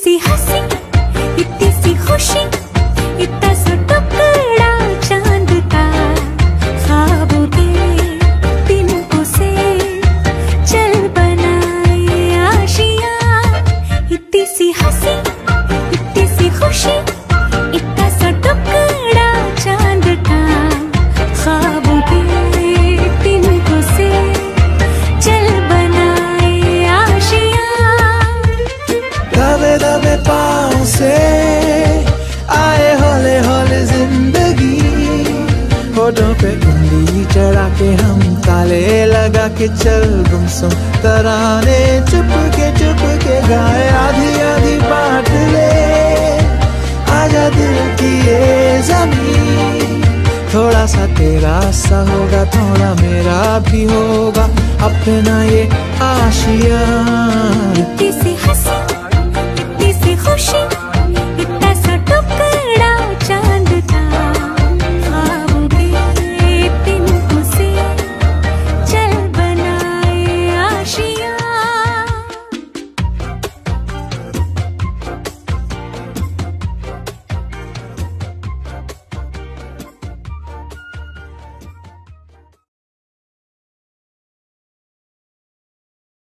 सी हंसी, इतनी सी खुशी, इतना सा टुकड़ा चांद का, ख्वाबों के तिनकों से चल बनाए आशियां। इतनी सी हंसी, इतनी सी खुशी, इतना सा टुकड़ा चांद का, ख्वाबों के तिनकों से चल बनाए आशियां। दबे दबे पाँव से आए हौले हौले जिंदगी, होठों पे उंगली चढ़ा के हम ताले लगा के चल गुमसुम तराने चुप के गाए। आधी आधी बांट ले आजा दिल की ये ज़मीन, थोड़ा सा तेरा सा होगा, थोड़ा मेरा भी होगा अपना ये आशियां। इतनी सी हंसी, इतनी सी खुशी,